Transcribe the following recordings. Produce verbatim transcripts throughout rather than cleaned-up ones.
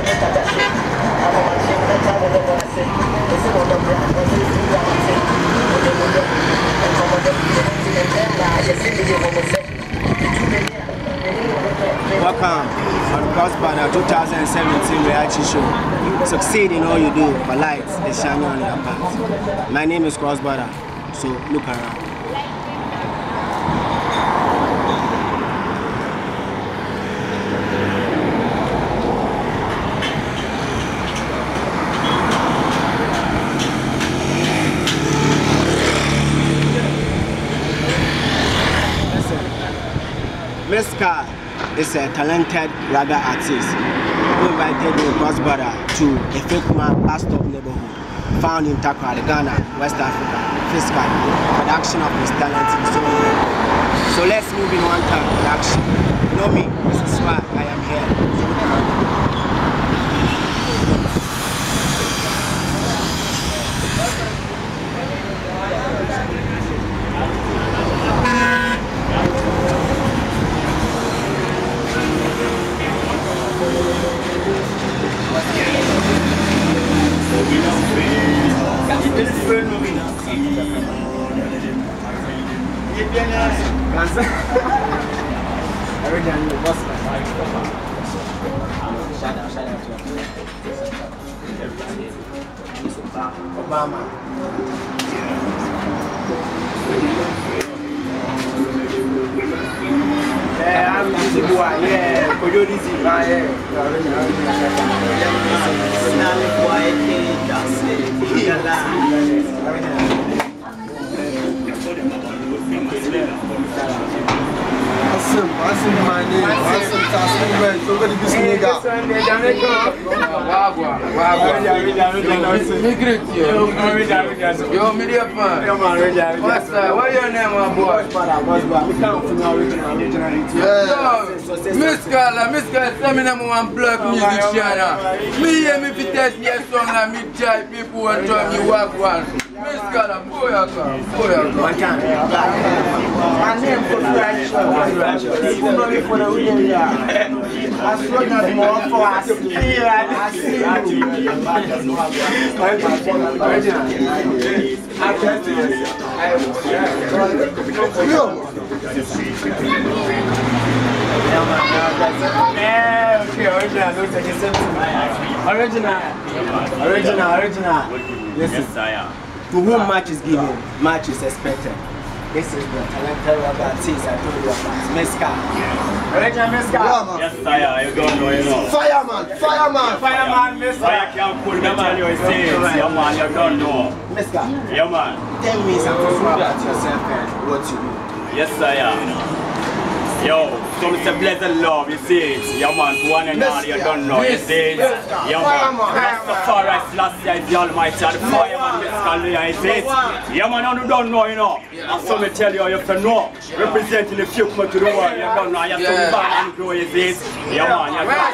Welcome on CROSSBORDER twenty seventeen reality show. Succeed in all you do, but light is shining on your path. My name is CROSSBORDER, so look around. Miska is a talented raga artist who invited me CROSSBORDER to a Fakuma bus stop neighborhood found in Takrady, Ghana, West Africa. Fiscal production of his talent in so many. So let's move in one time production. You know me, this is why I am here. Obama. Yeah, I'm the boy. Yeah, for you this is my yeah. Awesome, awesome, my name. Awesome, awesome, man. So good to be seen, guys. Wow, wow, wow. Yo, media fan. What's that? What's your name, my boy? Miss Carla, Miss Carla, tell me number one black music channel. Me and me test me a song and me try people and try me work one. Miss Carla, boy, I come, boy, I come. My name is Fresh. People know me for the weekend. I swear not more for us. I see you. Original, original, original. Yes, I am. To whom much is given, much is expected. This is the talented rapper artist I told you about. Miska. Original Miska. Yes, sire. You don't know, you know. Fireman, fireman, fireman, Miska. Fire can't pull me, tell you it's it. Yeah, man, you don't know. Miska. Yeah, man. Tell me something about yourself and what you do. Yes, sire. Yo, so Mister Blessed Love, you see it. Yeah, man, one and all, you don't know. You see it. Yeah, man. Rastafari, Selassie is the Almighty, and the fireman, Mister Leah, you see it. Yeah, man, you don't know, you know. And so me tell you, you have to know. Representing the future to the world, you don't know. You have to be back and grow, you see it. Yeah, man, you got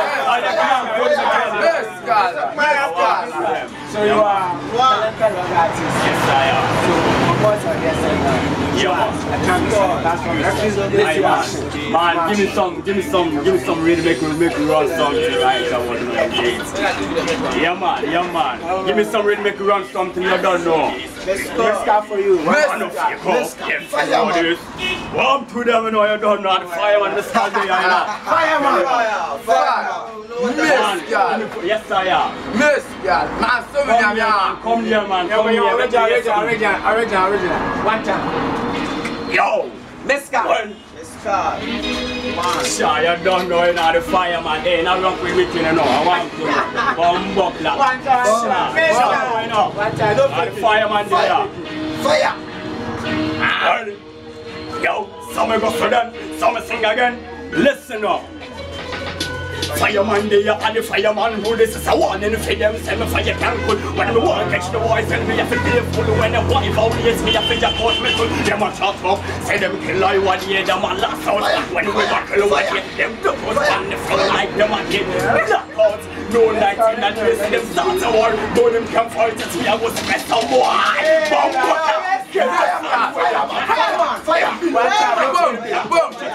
it. So you are talented artist. Yes, I am. What's your guess? Yeah, man. That's from the man, give me some, give me some, give me some really make me make me run something. Right, I want to know. Yeah, man, yeah, man. Give me some really make me run something you don't know. Let's go for you. Let's go. Fireman. One to them, you know, you don't know. The fireman, the sky, you know. Fireman. Fire. Miss God. Yes, I am. Miss God. Man, so many of you. Come here, man. Come here. Original, original, original, original, original. One time. Yo. Miss God. Man. Sure, you don't know, you know, the fireman. Hey, now run with me, you know. I want to bomb buckler. One time. Miss God. You know. One time. And the fireman there. Fire. And, yo, some go for them, some sing again. Listen up. Fireman there and the fireman who this is a warning for them. Say me fire can cool. When me want catch the boys and me have to be full. When them wife out yes me have to just put me full. Them a shot up. Say them kill I one year them a last out. When we buckle one year them do put on the floor like them a get black out. No night in that place them start a war. Though them can fight it me I was best of boy. Bomb butter. Fireman, fireman, fireman, fireman.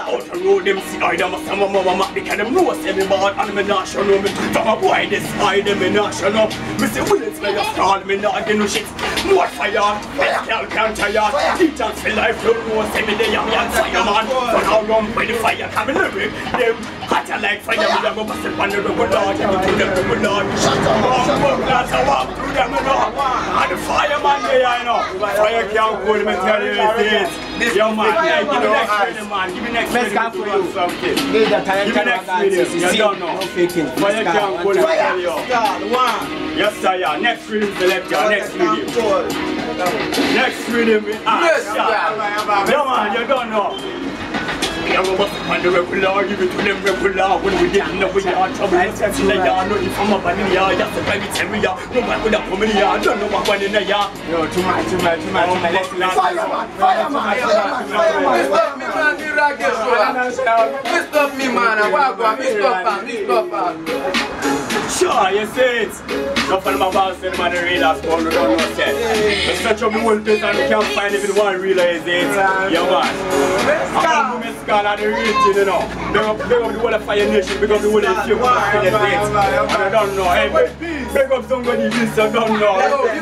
out the road, them see I them some of my mama because them know say me bad and me not show no me. From a boy this side them me not show no. Me say bullets me just call me not get no shit. More fire, fire can't can't tire. Details for life don't know say me they am young fireman. But how long when the fire come in lyric them hotter like fire me a go pass it on the road Lord. Give it to them the Lord. Shut up. Walk glass I walk through them Lord. And the fireman they I know. Fire can't hold me tell you this. Yo man, yeah, give me next video man. Give me next video to do something. Give me next video. You don't know. Fire can't hold me tell you. Yes sir, yeah. Next video selector. Next video. Next video we ask. Yo man, you don't know. We are going to find the regular, give it to them regular. When we didn't know we are trouble, let's get in the yard. No, if I'm up in the yard, just a private area. No man with a come in the yard, don't know what one in the yard. No, too much, too much, too much. Fireman, fireman, fireman, fireman. Stop me, man, the ragged show. Stop me, man, I walk on, stop me, stop me. Sure, you see it. No for my boss and man, the radar spawn, we don't know set. We search up the whole place and we can't find even one realize it. Yeah, man. I'm going to Mescal and the real thing, you know. Big up, big up the whole of Fire Nation, big up the whole of the people and I don't know. Hey, big up somebody this, I don't know.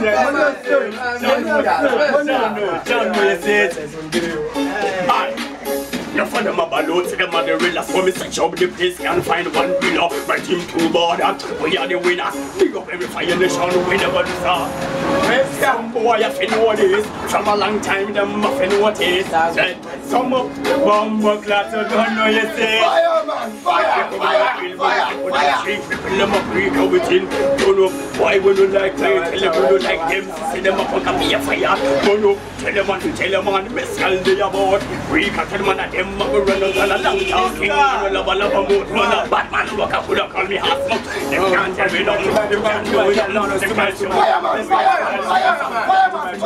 John, you see it. No for them about loads of them are the realest. For me search up the place can't find one winner. My team two border, we are the winners. Big up every Fire Nation, we never lose. Some boy have to know this. From a long time them have to know this. Some up, bomb class, I don't know you say. Fireman, fire, fire, fire, fire. People them up break out within. Don't know why we don't like them, tell them we don't like them. See them up on a fire. Don't know, tell them on, tell them on the best girl they about. Break out tell them on them. I'm going to run out and I'm talking. I'm love a love a mood. I'm a Batman. Look, I could have called me half smoke. They can't tell me nothing. They can't do it. Fireman, fireman, fireman, fireman,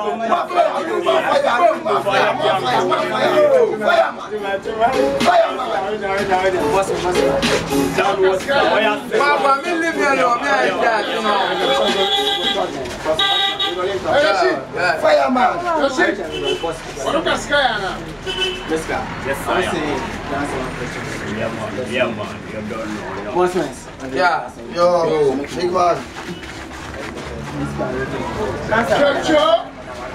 Yes, sir. Yeah, man. Yeah, man. You don't know. What's next? Yeah. Yo, big one. Chucho.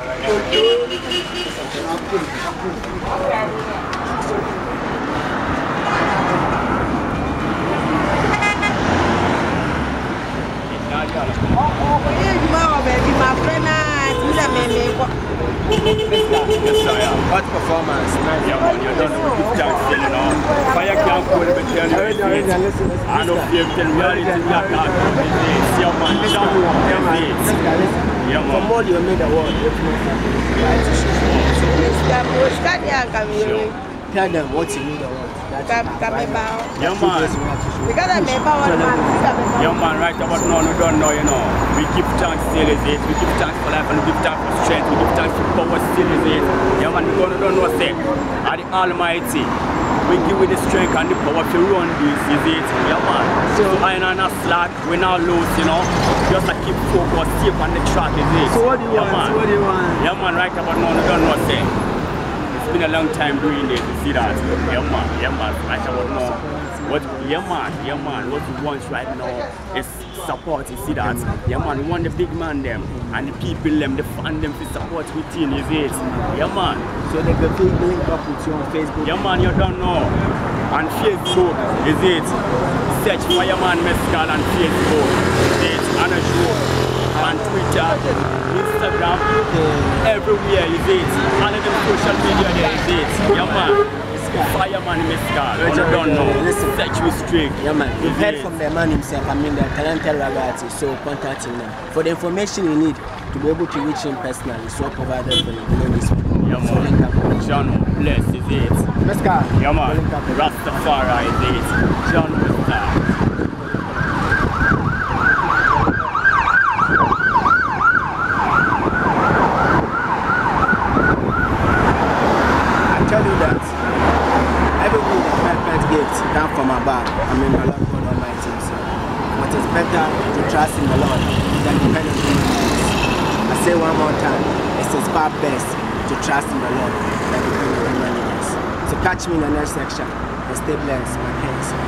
What performance? Yeah, man, you don't know what you're saying, you know. Fire can't hold me, tell you. I don't fear tell reality, you are not going to see your man, John, yeah, man. From all you made the world, tell them what you need the world. Yeah, man. Because I remember one man. Yeah, man, right about now, we don't know, you know. We give thanks still is it. We give thanks for life and we give thanks for strength. We give thanks for power still is it. Yeah, man, we don't, don't know say. Are the Almighty. We give with the strength and the power to run this, is it? Yeah, man. So, I ain't not slack, we're not loose, you know. Just to keep focus, keep on the track, is it? So, what do you yeah, want? Man. So what do you want? Yeah, man, right about now, we don't know say. It's been a long time doing this, you see that? Yeah, man, yeah, man, right about now. What, yeah, man, yeah, man, what we want right now is support, you see that? Yeah, man, we want the big man them and the people them, the fan them to support within, is it? Yeah, man. So they can feel link up with you on Facebook? Yeah, man, you don't know. On Facebook, is it? Search Fireman Mescal on Facebook, is it? On a show, on Twitter, Instagram, everywhere, is it? All of them social media there, is it? Yeah, man. Fireman Mescal, you don't know. Listen, search with strict. Yeah, man. We've heard from the man himself, I mean the talented ragazzi, so contact him now. For the information you need to be able to reach him personally, so provided for you. Yeah, man. John Bless, is it? Mescal. Yeah, man. Rastafari, is it? John Mescal. Down from above, I mean my Lord God Almighty himself. What is better to trust in the Lord than depend on human beings. I say one more time, it is far best to trust in the Lord than depend on human beings. So catch me in the next section and stay blessed, my friends.